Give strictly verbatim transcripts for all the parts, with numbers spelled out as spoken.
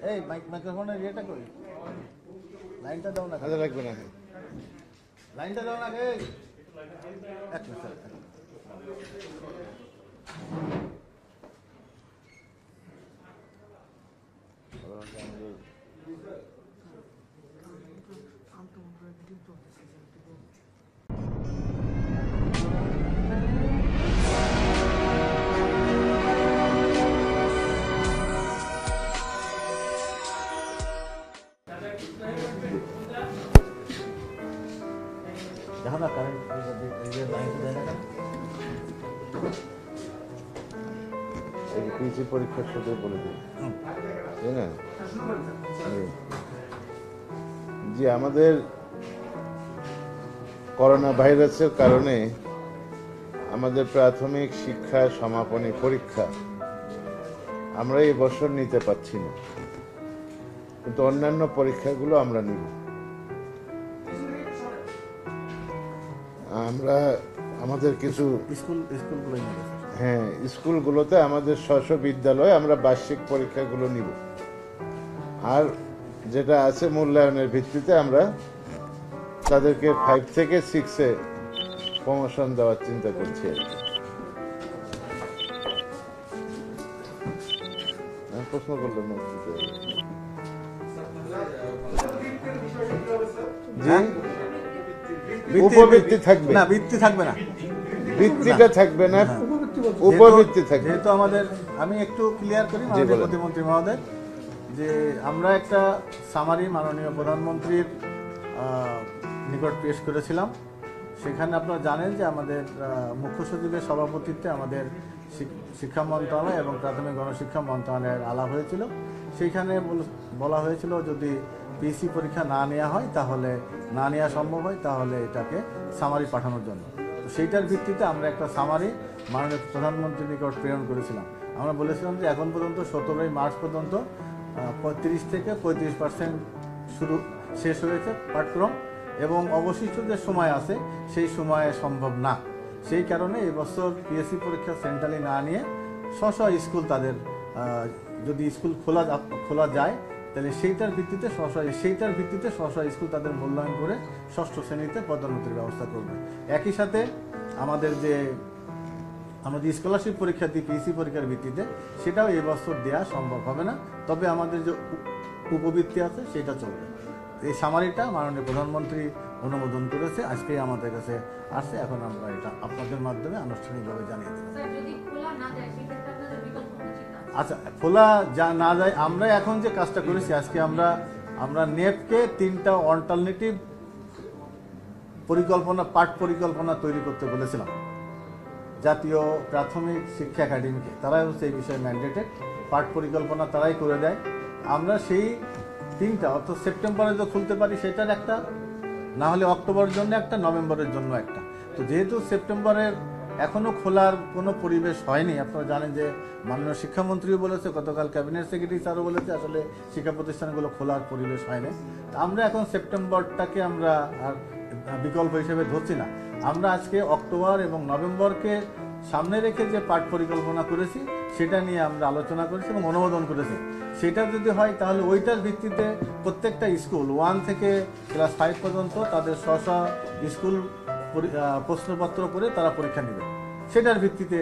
এই মাইক্রোফোনের ইয়েটা কই? লাইনটা দাও না। হাতে লাগবে না। লাইনটা দাও না। এই এক মিনিট। দেখো না কারেন্ট লাইনটা দেয় না কেন? পিএসসি পরীক্ষার সাথে বলে দিই, তাই না? জি, আমাদের করোনা ভাইরাসের কারণে আমাদের প্রাথমিক শিক্ষা সমাপনী পরীক্ষা আমরা এই বছর নিতে পারছি না, কিন্তু অন্যান্য পরীক্ষাগুলো আমরা নিব। আমরা আমাদের কিছু স্কুল স্কুলগুলো হ্যাঁ স্কুলগুলোতে আমাদের স্ব বিদ্যালয়ে আমরা বার্ষিক পরীক্ষাগুলো নিব, আর যেটা আছে মূল্যায়নের ভিত্তিতে আমরা তাদেরকে ফাইভ থেকে সিক্সে প্রমোশন দেওয়ার চিন্তা করছি আর কি। প্রশ্ন করলাম জি উপবৃত্তি থাকবে না, বৃত্তি থাকবে না, বৃত্তিটা থাকবে না, উপবৃত্তি থাকবে। যেহেতু আমাদের আমি একটু ক্লিয়ার করি মাননীয় প্রতিমন্ত্রী মহোদয়, যে আমরা একটা সামারি মাননীয় প্রধানমন্ত্রীর নিকট পেশ করেছিলাম। সেখানে আপনারা জানেন যে আমাদের মুখ্য সচিবের সভাপতিত্বে আমাদের শিক্ষা মন্ত্রণালয় এবং প্রাথমিক গণশিক্ষা মন্ত্রণালয়ের আলাপ হয়েছিল। সেইখানে বলা হয়েছিল যদি পিএসসি পরীক্ষা না নেওয়া হয়, তাহলে না নেওয়া সম্ভব হয়, তাহলে এটাকে সামারি পাঠানোর জন্য। তো সেইটার ভিত্তিতে আমরা একটা সামারি মাননীয় প্রধানমন্ত্রীর নিকট প্রেরণ করেছিলাম। আমরা বলেছিলাম যে এখন পর্যন্ত সতেরোই মার্চ পর্যন্ত পঁয়ত্রিশ থেকে পঁয়ত্রিশ পার্সেন্ট শুরু শেষ হয়েছে পাঠক্রম, এবং অবশিষ্ট যে সময় আছে সেই সময়ে সম্ভব না। সেই কারণে এবছর পিএসসি পরীক্ষা সেন্ট্রালি না নিয়ে স্ব স্ব স্কুল তাদের যদি স্কুল খোলা খোলা যায় তাহলে সেইটার ভিত্তিতে স্ব সেইটার ভিত্তিতে স্ব স্ব স্কুল তাদের মূল্যায়ন করে ষষ্ঠ শ্রেণীতে পদোন্নতির ব্যবস্থা করবে। একই সাথে আমাদের যে আমরা যে স্কলারশিপ পরীক্ষা দিই পিএসসি পরীক্ষার ভিত্তিতে, সেটাও এবছর দেওয়া সম্ভব হবে না, তবে আমাদের যে উপবৃত্তি আছে সেটা চলবে। এই সামারিটা মাননীয় প্রধানমন্ত্রী অনুমোদন করেছে, আজকেই আমাদের কাছে আসছে। এখন আমরা এটা আপনাদের মাধ্যমে আনুষ্ঠানিকভাবে জানিয়ে দেব। আচ্ছা, খোলা যা না যায়, আমরা এখন যে কাজটা করেছি আজকে আমরা আমরা নেপকে তিনটা অল্টারনেটিভ পরিকল্পনা পাঠ পরিকল্পনা তৈরি করতে বলেছিলাম জাতীয় প্রাথমিক শিক্ষা একাডেমিকে। তারাই হচ্ছে এই বিষয়ে ম্যান্ডেটেড, পাঠ পরিকল্পনা তারাই করে দেয়। আমরা সেই তিনটা অর্থাৎ সেপ্টেম্বরে যে খুলতে পারি সেটার একটা, না হলে অক্টোবরের জন্য একটা, নভেম্বরের জন্য একটা। তো যেহেতু সেপ্টেম্বরের এখনও খোলার কোনো পরিবেশ হয়নি, আপনারা জানেন যে মাননীয় শিক্ষামন্ত্রীও বলেছে, গতকাল ক্যাবিনেট সেক্রেটারি স্যারও বলেছে আসলে শিক্ষা প্রতিষ্ঠানগুলো খোলার পরিবেশ হয়নি। আমরা এখন সেপ্টেম্বরটাকে আমরা আর বিকল্প হিসেবে ধরছি না। আমরা আজকে অক্টোবর এবং নভেম্বরকে সামনে রেখে যে পাঠ পরিকল্পনা করেছি সেটা নিয়ে আমরা আলোচনা করেছি এবং অনুমোদন করেছি। সেটা যদি হয় তাহলে ওইটার ভিত্তিতে প্রত্যেকটা স্কুল ওয়ান থেকে ক্লাস ফাইভ পর্যন্ত তাদের স্ব স্ব স্কুল প্রশ্নপত্র করে তারা পরীক্ষা নেবে। সেটার ভিত্তিতে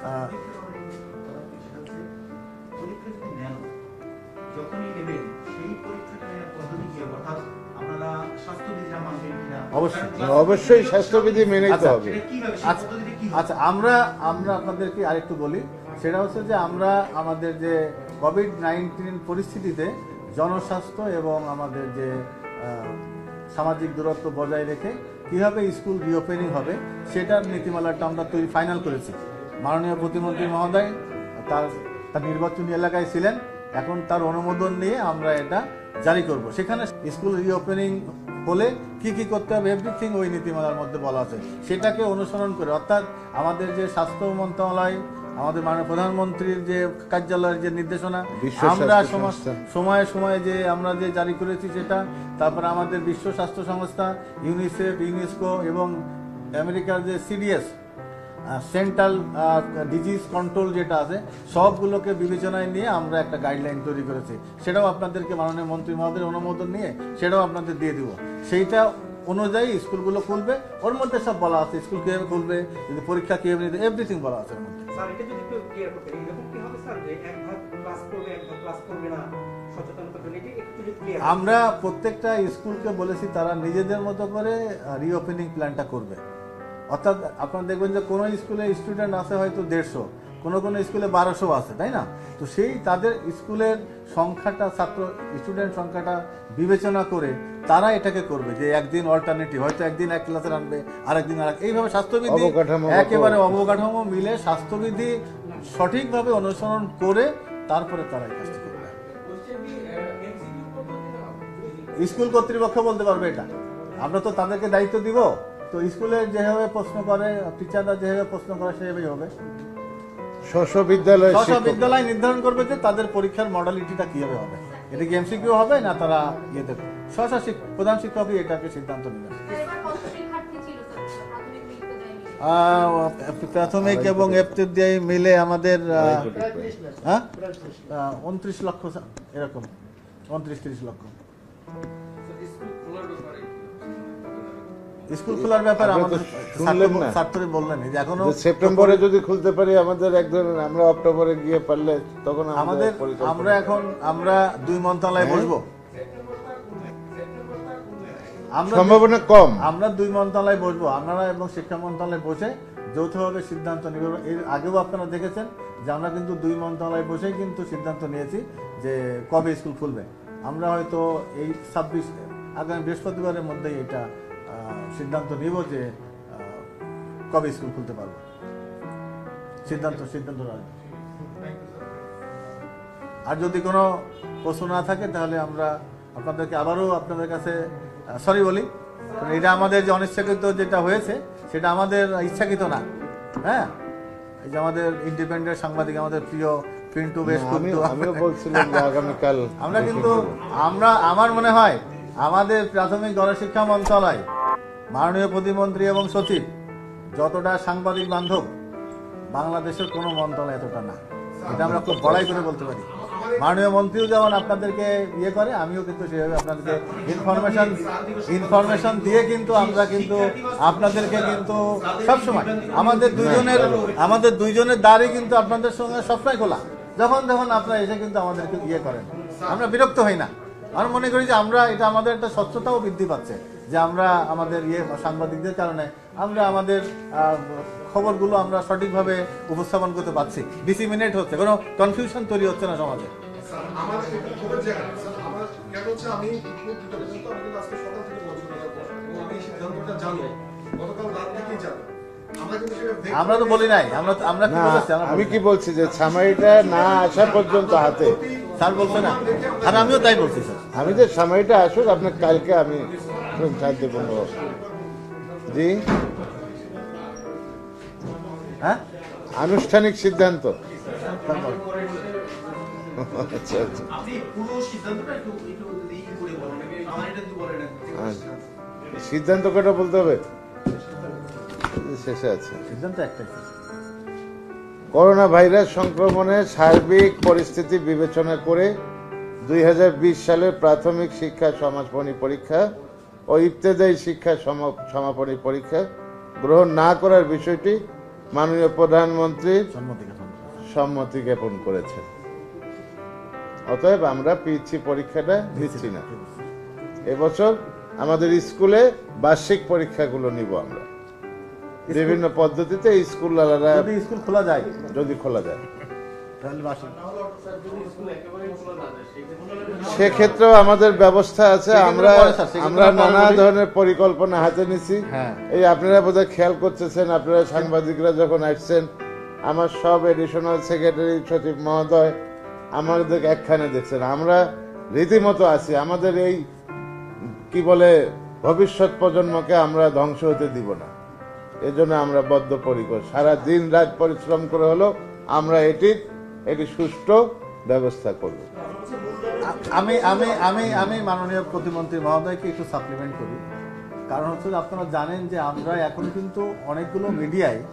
অবশ্যই অবশ্যই স্বাস্থ্যবিধি মেনে নিতে হবে। আচ্ছা, আমরা আমরা আপনাদেরকে আরেকটু বলি, সেটা হচ্ছে যে আমরা আমাদের যে কোভিড নাইন্টিন পরিস্থিতিতে জনস্বাস্থ্য এবং আমাদের যে সামাজিক দূরত্ব বজায় রেখে কীভাবে স্কুল রিওপেনিং হবে সেটার নীতিমালাটা আমরা তৈরি ফাইনাল করেছি। মাননীয় প্রতিমন্ত্রী মহোদয় তার তার নির্বাচনী এলাকায় ছিলেন, এখন তার অনুমোদন নিয়ে আমরা এটা জারি করব। সেখানে স্কুল রিওপেনিং হলে কি কি করতে হবে এভরিথিং ওই নীতিমালার মধ্যে বলা আছে। সেটাকে অনুসরণ করে, অর্থাৎ আমাদের যে স্বাস্থ্য মন্ত্রণালয়, আমাদের মাননীয় প্রধানমন্ত্রীর যে কার্যালয়ের যে নির্দেশনা আমরা সময়ে সময়ে যে আমরা যে জারি করেছি সেটা, তারপর আমাদের বিশ্ব স্বাস্থ্য সংস্থা, ইউনিসেফ, ইউনেস্কো এবং আমেরিকার যে সিডিএস সেন্ট্রাল ডিজিজ কন্ট্রোল যেটা আছে সবগুলোকে বিবেচনায় নিয়ে আমরা একটা গাইডলাইন তৈরি করেছি, সেটাও আপনাদেরকে মাননীয় মন্ত্রী মহোদয়ের অনুমোদন নিয়ে সেটাও আপনাদের দিয়ে দিব। সেইটা অনুযায়ী স্কুলগুলো খুলবে, ওর মধ্যে সব বলা আছে, স্কুল কীভাবে খুলবে, যদি পরীক্ষা কীভাবে নিতে, এভরিথিং বলা আছে ওর মধ্যে। স্যার এটা যদি একটু ক্লিয়ার করতে এরকম কি হবে স্যার যে এক ভাগ ক্লাস করবে এক ভাগ ক্লাস করবে না, সচেতনতার জন্য এটা একটু যদি ক্লিয়ার। আমরা প্রত্যেকটা স্কুলকে বলেছি তারা নিজেদের মতো করে রিওপেনিং প্ল্যানটা করবে। অর্থাৎ আপনারা দেখবেন যে কোনো স্কুলে স্টুডেন্ট আছে হয়তো দেড়শো, কোনো কোনো স্কুলে বারোশো আছে, তাই না? তো সেই তাদের স্কুলের সংখ্যাটা, ছাত্র স্টুডেন্ট সংখ্যাটা বিবেচনা করে তারা এটাকে করবে যে একদিন অল্টারনেটিভ, হয়তো একদিন এক ক্লাসে আনবে, আরেকদিন আর এইভাবে স্বাস্থ্যবিধি একেবারে অবকাঠামো মিলে স্বাস্থ্যবিধি সঠিকভাবে অনুসরণ করে তারপরে তারা এই কাজটি করবে। স্কুল কর্তৃপক্ষ বলতে পারবে এটা, আমরা তো তাদেরকে দায়িত্ব দিব। তো স্কুলে যেভাবে প্রশ্ন করে, টিচাররা যেভাবে প্রশ্ন করে সেভাবেই হবে। স্ব বিদ্যালয় স্ব বিদ্যালয় নির্ধারণ করবে যে তাদের পরীক্ষার মডালিটিটা কিভাবে হবে, এটা কি এমসিকিউ হবে না তারা ইয়ে দেবে। স্ব প্রধান শিক্ষকই এটাকে সিদ্ধান্ত নেবেন। প্রাথমিক এবং এফতেদায়ী মিলে আমাদের হ্যাঁ উনত্রিশ লক্ষ এরকম, উনত্রিশ ত্রিশ লক্ষ। স্কুল খোলার ব্যাপারে আমাদের ছাত্রী বললেন যে এখনো সেপ্টেম্বরে যদি খুলতে পারি আমাদের এক ধরনের, আমরা অক্টোবরে গিয়ে পারলে তখন আমাদের আমরা এখন আমরা দুই মন্ত্রণালয়ে বসবো, সম্ভাবনা কম, আমরা দুই মন্ত্রণালয়ে বসবো, আপনারা এবং শিক্ষা মন্ত্রণালয়ে বসে যৌথভাবে সিদ্ধান্ত নিব। এর আগেও আপনারা দেখেছেন যে আমরা কিন্তু দুই মন্ত্রণালয়ে বসেই কিন্তু সিদ্ধান্ত নিয়েছি যে কবে স্কুল খুলবে। আমরা হয়তো এই ছাব্বিশ আগামী বৃহস্পতিবারের মধ্যেই এটা সিদ্ধান্ত নিব যে কবে স্কুল খুলতে পারবো, সিদ্ধান্ত সিদ্ধান্ত রাখবো। আর যদি কোনো প্রশ্ন না থাকে তাহলে আমরা আপনাদেরকে আবারও আপনাদের কাছে সরি বলি, এটা আমাদের যে অনিচ্ছাকৃত যেটা হয়েছে সেটা আমাদের ইচ্ছাকৃত না। হ্যাঁ, এই যে আমাদের ইন্ডিপেন্ডেন্ট সাংবাদিক আমাদের প্রিয় পিন্টু বেশ কিন্তু আমিও বলছিলাম যে আগামীকাল আমরা কিন্তু আমরা আমার মনে হয় আমাদের প্রাথমিক গণশিক্ষা মন্ত্রণালয়, মাননীয় প্রতিমন্ত্রী এবং সচিব যতটা সাংবাদিক বান্ধব বাংলাদেশের কোনো মন্ত্রণালয় এতটা না, এটা আমরা খুব বড়াই করে বলতে পারি। মাননীয় মন্ত্রীও যেমন আপনাদেরকে ইয়ে করে, আমিও কিন্তু সেভাবে আপনাদেরকে ইনফরমেশন ইনফরমেশন দিয়ে কিন্তু আমরা কিন্তু আপনাদেরকে কিন্তু সবসময় আমাদের দুইজনের আমাদের দুইজনের দ্বারই কিন্তু আপনাদের সঙ্গে সবসময় খোলা। যখন যখন আপনারা এসে কিন্তু আমাদেরকে ইয়ে করেন, আমরা বিরক্ত হই না। আমি মনে করি যে আমরা এটা আমাদের একটা স্বচ্ছতাও বৃদ্ধি পাচ্ছে যে আমরা আমাদের ইয়ে সাংবাদিকদের কারণে আমরা আমাদের খবরগুলো আমরা সঠিকভাবে উপস্থাপন করতে পারছি, ডিসিমিনেট হচ্ছে, কোনো কনফিউশন তৈরি হচ্ছে না সমাজে। আমার খবর যে আমার কেন হচ্ছে আমি আজকে সকাল থেকে বলছিলাম এবং আমি সিদ্ধান্তটা জানি গতকাল রাত থেকেই জানি। আমরা তো বলি নাই, আমরা আমরা কি বলছি, আমি কি বলছি যে সামারিটা না আসা পর্যন্ত হাতে স্যার বলছে না, আর আমিও তাই বলছি স্যার। আমি যে সামারিটা আসুক আপনার কালকে আমি শান্তিপূর্ণ জি হ্যাঁ আনুষ্ঠানিক সিদ্ধান্ত। আচ্ছা আচ্ছা সিদ্ধান্ত কটা বলতে হবে, শেষে আছে সিদ্ধান্ত একটাই। করোনা ভাইরাস সংক্রমণের সার্বিক পরিস্থিতি বিবেচনা করে দুই হাজার বিশ সালের প্রাথমিক শিক্ষা সমাপনী পরীক্ষা ও ইবতেদায়ী শিক্ষা সমাপনী পরীক্ষা গ্রহণ না করার বিষয়টি মাননীয় প্রধানমন্ত্রীর সম্মতি জ্ঞাপন করেছেন। অতএব আমরা পিএইচসি পরীক্ষাটা দিচ্ছি না। এবছর আমাদের স্কুলে বার্ষিক পরীক্ষাগুলো নিব আমরা বিভিন্ন পদ্ধতিতে। স্কুল স্কুল খোলা যায়, যদি খোলা যায় সেক্ষেত্রেও আমাদের ব্যবস্থা আছে। আমরা আমরা নানা ধরনের পরিকল্পনা হাতে নিছি। এই আপনারা বোধহয় খেয়াল করতেছেন, আপনারা সাংবাদিকরা যখন আসছেন আমার সব এডিশনাল সেক্রেটারি সচিব মহোদয় আমাদের একখানে দেখছেন, আমরা রীতিমতো আছি। আমাদের এই কি বলে ভবিষ্যৎ প্রজন্মকে আমরা ধ্বংস হতে দিব না, এজন্য আমরা বদ্ধপরিকর। সারা দিন রাত পরিশ্রম করে হলো আমরা এটির একটি সুষ্ঠু ব্যবস্থা করব। আমি আমি আমি আমি মাননীয় প্রতিমন্ত্রী মহোদয়কে একটু সাপ্লিমেন্ট করি, কারণ হচ্ছে আপনারা জানেন যে আমরা এখন কিন্তু অনেকগুলো মিডিয়ায়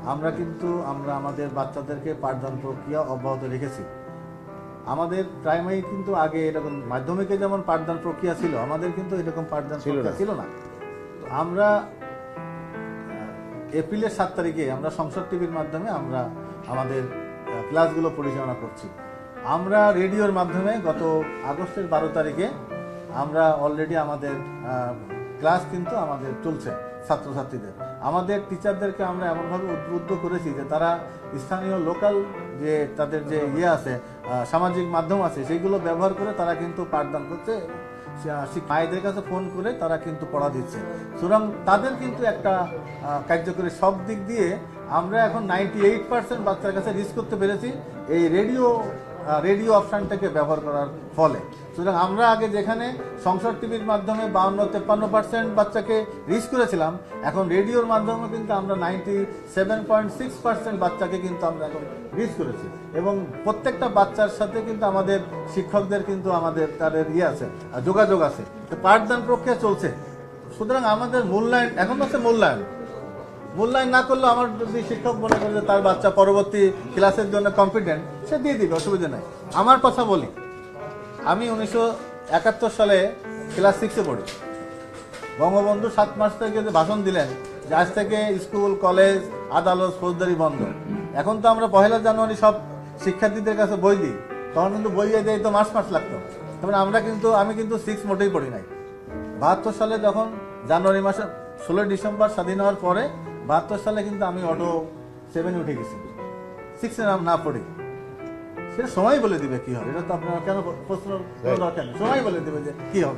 আমরা কিন্তু আমরা আমাদের বাচ্চাদেরকে পাঠদান প্রক্রিয়া অব্যাহত রেখেছি। আমাদের প্রাইমারি কিন্তু আগে এরকম, মাধ্যমিকে যেমন পাঠদান প্রক্রিয়া ছিল, আমাদের কিন্তু এরকম পাঠদান ছিল প্রক্রিয়া না। ছিল না। তো আমরা এপ্রিলের সাত তারিখে আমরা সংসদ টিভির মাধ্যমে আমরা আমাদের ক্লাসগুলো পরিচালনা করছি। আমরা রেডিওর মাধ্যমে গত আগস্টের বারো তারিখে আমরা অলরেডি আমাদের ক্লাস কিন্তু আমাদের চলছে ছাত্রছাত্রীদের। আমাদের টিচারদেরকে আমরা এমনভাবে উদ্বুদ্ধ করেছি যে তারা স্থানীয় লোকাল যে তাদের যে ইয়ে আছে, সামাজিক মাধ্যম আছে, সেইগুলো ব্যবহার করে তারা কিন্তু পাঠদান করছে। মায়েদের কাছে ফোন করে তারা কিন্তু পড়া দিচ্ছে। সুতরাং তাদের কিন্তু একটা কার্যকরী সব দিক দিয়ে আমরা এখন নাইনটি এইট পার্সেন্ট বাচ্চার কাছে রিচ করতে পেরেছি এই রেডিও রেডিও অপশানটাকে ব্যবহার করার ফলে। সুতরাং আমরা আগে যেখানে সংসদ টিভির মাধ্যমে বাউন্ন তেপ্পান্ন পার্সেন্ট বাচ্চাকে রিচ করেছিলাম, এখন রেডিওর মাধ্যমে কিন্তু আমরা ninety seven point six percent বাচ্চাকে কিন্তু আমরা এখন রিচ করেছি। এবং প্রত্যেকটা বাচ্চার সাথে কিন্তু আমাদের শিক্ষকদের কিন্তু আমাদের তাদের ইয়ে আছে, যোগাযোগ আছে। তো পাঠদান প্রক্রিয়া চলছে। সুতরাং আমাদের মূল্যায়ন এখন হচ্ছে মূল্যায়ন মূল্যায়ন না করলে আমার যদি শিক্ষক মনে করে যে তার বাচ্চা পরবর্তী ক্লাসের জন্য কম্পিটেন্ট, সে দিয়ে দিবে, অসুবিধা নাই। আমার কথা বলি, আমি উনিশশো একাত্তর সালে ক্লাস সিক্সে পড়ি। বঙ্গবন্ধু সাত মাস থেকে যে ভাষণ দিলেন যে আজ থেকে স্কুল, কলেজ, আদালত, ফৌজদারি বন্ধ। এখন তো আমরা পহেলা জানুয়ারি সব শিক্ষার্থীদের কাছে বই দিই, তখন কিন্তু বই দিয়ে তো মাস মাস লাগতো। তখন আমরা কিন্তু আমি কিন্তু সিক্স মোটেই পড়ি নাই। বাহাত্তর সালে যখন জানুয়ারি মাসে ষোলোই ডিসেম্বর স্বাধীন হওয়ার পরে বাহাত্তর সালে কিন্তু আমি অটো সেভেনে উঠে গেছি, সিক্সে নাম না পড়ি। সেটা সময় বলে দিবে কি হবে, এটা তো আপনার কেন প্রশ্ন দরকার নেই, সময় বলে দিবে যে কি হবে।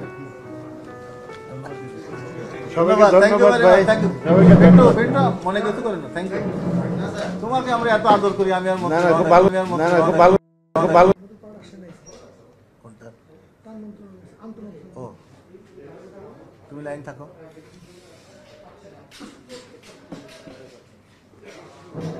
সবাইকে ধন্যবাদ ভাই, সবাইকে ধন্যবাদ। মনে কিছু করেন না, থ্যাংক ইউ। তোমাকে আমরা এত আদর করি, আমি আর না না খুব ভালো, না না খুব ভালো, খুব ভালো। কোনটা? ও, তুমি লাইন থাকো।